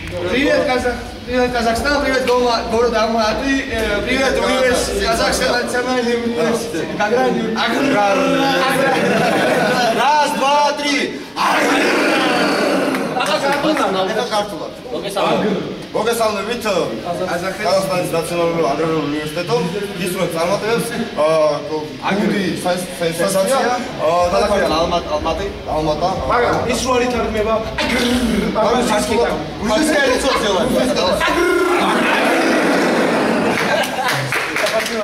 Привет, Казахстан, привет, город Алматы, привет, Казахстан, национальный университет. Раз, два, три. Это картула. მოგესალმებით ყაზახეთის ნაციონალური აგრარული უნივერსიტეტო ისროს წარმატებებს აგრი სენსაცია ქალაქი ალმატა მაგრამ ის რო არ ითარგმნება აგრი